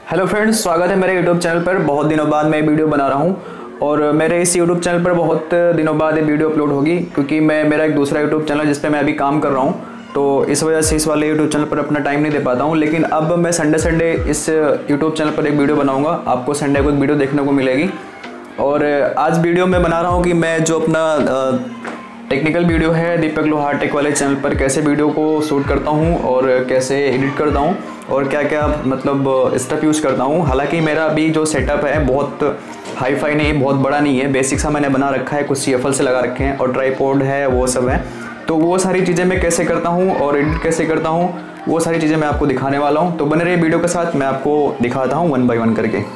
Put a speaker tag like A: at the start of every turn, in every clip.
A: Hello friends, स्वागत है मेरे यूट्यूब चैनल पर। बहुत दिनों बाद मैं वीडियो बना रहा हूं और मेरे इस यूट्यूब चैनल पर बहुत दिनों बाद ये वीडियो अपलोड होगी, क्योंकि मेरा एक दूसरा यूट्यूब चैनल जिस पे मैं अभी काम कर रहा हूं, तो इस वजह से इस वाले यूट्यूब चैनल पर अपना टाइम नहीं दे पाता हूं। लेकिन अब मैं संडे इस यूट्यूब चैनल पर एक वीडियो बनाऊँगा, आपको संडे को एक वीडियो देखने को मिलेगी। और आज वीडियो मैं बना रहा हूँ कि मैं जो अपना टेक्निकल वीडियो है दीपक लोहार टेक वाले चैनल पर कैसे वीडियो को शूट करता हूँ और कैसे एडिट करता हूँ और क्या क्या मतलब स्टेप यूज़ करता हूँ। हालांकि मेरा अभी जो सेटअप है बहुत हाई फाई नहीं है, बहुत बड़ा नहीं है, बेसिक सा मैंने बना रखा है, कुछ CFL से लगा रखे हैं और ट्राईपॉड है, वो सब है। तो वो सारी चीज़ें मैं कैसे करता हूँ और एडिट कैसे करता हूँ, वो सारी चीज़ें मैं आपको दिखाने वाला हूँ। तो बने रहिए वीडियो के साथ, मैं आपको दिखाता हूँ 1 बाय 1 करके।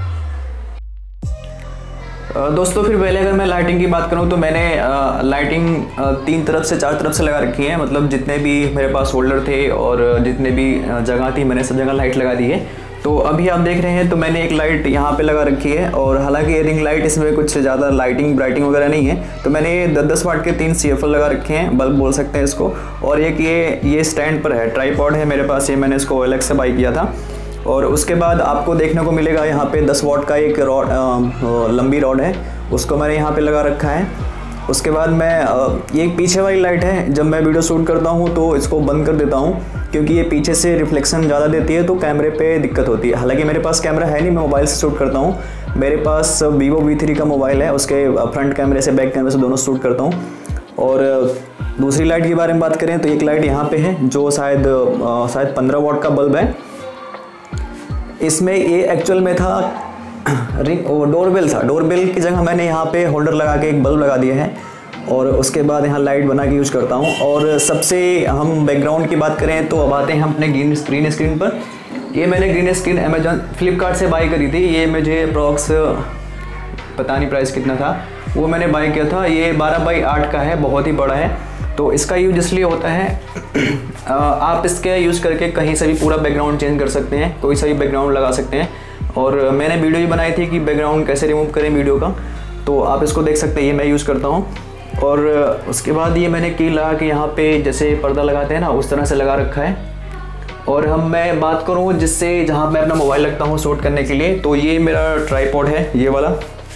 A: दोस्तों फिर पहले अगर मैं लाइटिंग की बात करूं तो मैंने लाइटिंग 3 तरफ से 4 तरफ से लगा रखी है। मतलब जितने भी मेरे पास होल्डर थे और जितने भी जगह थी मैंने सब जगह लाइट लगा दी है। तो अभी आप देख रहे हैं तो मैंने एक लाइट यहाँ पे लगा रखी है और हालांकि रिंग लाइट इसमें कुछ ज़्यादा लाइटिंग ब्राइटिंग वगैरह नहीं है। तो मैंने 10-10 वाट के 3 CFL लगा रखे हैं, बल्ब बोल सकते हैं इसको। और एक ये स्टैंड पर है, ट्राईपॉड है मेरे पास, ये मैंने इसको OLX से बाई किया था। और उसके बाद आपको देखने को मिलेगा यहाँ पे 10 वाट का एक रॉड, लंबी रॉड है, उसको मैंने यहाँ पे लगा रखा है। उसके बाद मैं ये पीछे वाली लाइट है, जब मैं वीडियो शूट करता हूँ तो इसको बंद कर देता हूँ, क्योंकि ये पीछे से रिफ्लेक्शन ज़्यादा देती है तो कैमरे पे दिक्कत होती है। हालांकि मेरे पास कैमरा है नहीं, मैं मोबाइल से शूट करता हूँ। मेरे पास Vivo V3 का मोबाइल है, उसके फ्रंट कैमरे से बैक कैमरे से दोनों शूट करता हूँ। और दूसरी लाइट के बारे में बात करें तो एक लाइट यहाँ पे है जो शायद 15 वाट का बल्ब है। इसमें ये एक्चुअल में था डोरबेल था, डोरबेल की जगह मैंने यहाँ पे होल्डर लगा के एक बल्ब लगा दिया है और उसके बाद यहाँ लाइट बना के यूज़ करता हूँ। और सबसे हम बैकग्राउंड की बात करें तो अब आते हैं हम अपने ग्रीन स्क्रीन पर। ये मैंने ग्रीन स्क्रीन अमेजॉन फ्लिपकार्ट से बाई करी थी। ये मुझे अप्रॉक्स पता नहीं प्राइस कितना था, वो मैंने बाई किया था। ये 12 बाई 8 का है, बहुत ही बड़ा है। तो इसका यूज इसलिए होता है आप इसके यूज़ करके कहीं से भी पूरा बैकग्राउंड चेंज कर सकते हैं, कोई सा भी बैकग्राउंड लगा सकते हैं। और मैंने वीडियो भी बनाई थी कि बैकग्राउंड कैसे रिमूव करें वीडियो का, तो आप इसको देख सकते हैं, ये मैं यूज़ करता हूँ। और उसके बाद ये मैंने की लगा कि यहाँ पे जैसे पर्दा लगाते हैं ना, उस तरह से लगा रखा है। और मैं बात करूँ जिससे जहाँ मैं अपना मोबाइल रखता हूँ शूट करने के लिए, तो ये मेरा ट्राईपॉड है, ये वाला।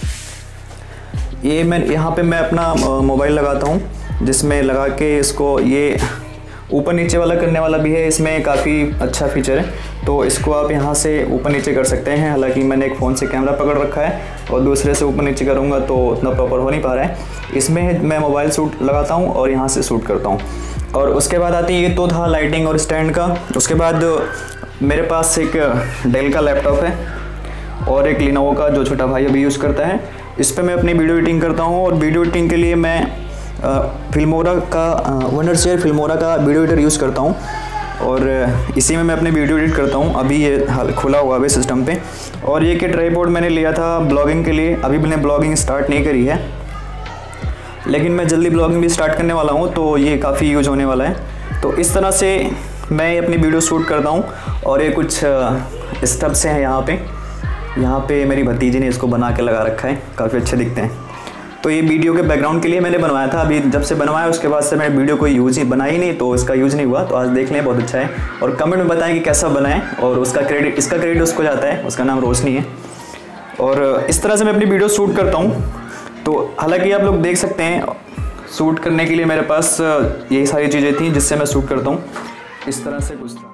A: ये मैं यहाँ पे मैं अपना मोबाइल लगाता हूँ, जिसमें लगा के इसको ये ऊपर नीचे वाला करने वाला भी है। इसमें काफ़ी अच्छा फीचर है, तो इसको आप यहाँ से ऊपर नीचे कर सकते हैं। हालांकि मैंने एक फ़ोन से कैमरा पकड़ रखा है और दूसरे से ऊपर नीचे करूँगा तो उतना प्रॉपर हो नहीं पा रहा है। इसमें मैं मोबाइल शूट लगाता हूँ और यहाँ से शूट करता हूँ। और उसके बाद आती है, ये तो था लाइटिंग और स्टैंड का। उसके बाद मेरे पास एक डेल का लैपटॉप है और एक लिनोवो का जो छोटा भाई अभी यूज़ करता है। इस पर मैं अपनी वीडियो एडिटिंग करता हूँ और वीडियो एडिटिंग के लिए मैं फिल्मोरा का वंडरशेयर फिल्मोरा का वीडियो एडिटर यूज़ करता हूँ और इसी में मैं अपने वीडियो एडिट करता हूँ। अभी ये खुला हुआ है सिस्टम पे। और ये कि ट्राईपॉड मैंने लिया था ब्लॉगिंग के लिए। अभी मैंने ब्लॉगिंग स्टार्ट नहीं करी है, लेकिन मैं जल्दी ब्लॉगिंग भी स्टार्ट करने वाला हूँ, तो ये काफ़ी यूज होने वाला है। तो इस तरह से मैं अपनी वीडियो शूट करता हूँ। और ये कुछ स्टेप्स हैं यहाँ पे मेरी भतीजी ने इसको बना के लगा रखा है, काफ़ी अच्छे दिखते हैं। तो ये वीडियो के बैकग्राउंड के लिए मैंने बनवाया था। अभी जब से बनवाया उसके बाद से मैं वीडियो कोई यूज़ ही बनाई नहीं, तो इसका यूज़ नहीं हुआ। तो आज देख लें, बहुत अच्छा है। और कमेंट में बताएं कि कैसा बनाएं। और इसका क्रेडिट उसको जाता है, उसका नाम रोशनी है। और इस तरह से मैं अपनी वीडियो शूट करता हूँ। तो हालांकि आप लोग देख सकते हैं, शूट करने के लिए मेरे पास यही सारी चीज़ें थी जिससे मैं शूट करता हूँ। इस तरह से कुछ था।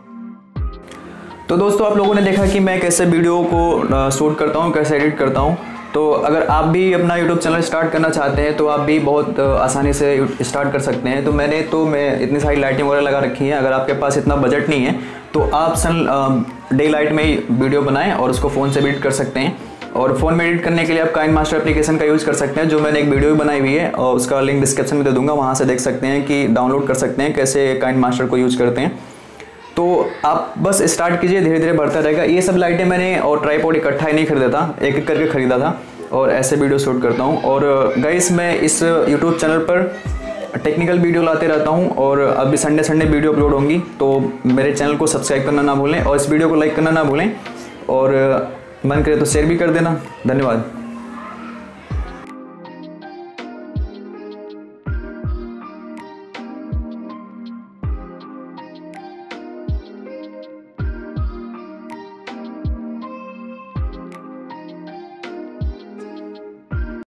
A: तो दोस्तों आप लोगों ने देखा कि मैं कैसे वीडियो को शूट करता हूँ, कैसे एडिट करता हूँ। तो अगर आप भी अपना YouTube चैनल स्टार्ट करना चाहते हैं तो आप भी बहुत आसानी से स्टार्ट कर सकते हैं। तो मैं इतनी सारी लाइटिंग वगैरह लगा रखी है। अगर आपके पास इतना बजट नहीं है तो आप डे लाइट में ही वीडियो बनाएं और उसको फ़ोन से एडिट कर सकते हैं। और फ़ोन में एडिट करने के लिए आप काइनमास्टर एप्लीकेशन का यूज़ कर सकते हैं, जो मैंने एक वीडियो भी बनाई हुई है और उसका लिंक डिस्क्रिप्शन में दे दूँगा, वहाँ से देख सकते हैं कि डाउनलोड कर सकते हैं कैसे काइनमास्टर को यूज़ करते हैं। तो आप बस स्टार्ट कीजिए, धीरे धीरे बढ़ता रहेगा। ये सब लाइटें मैंने और ट्राईपॉड इकट्ठा ही नहीं खरीदा था, एक एक करके ख़रीदा था और ऐसे वीडियो शूट करता हूँ। और गाइस मैं इस यूट्यूब चैनल पर टेक्निकल वीडियो लाते रहता हूँ और अभी संडे वीडियो अपलोड होंगी। तो मेरे चैनल को सब्सक्राइब करना ना भूलें और इस वीडियो को लाइक करना ना भूलें और मन करे तो शेयर भी कर देना। धन्यवाद।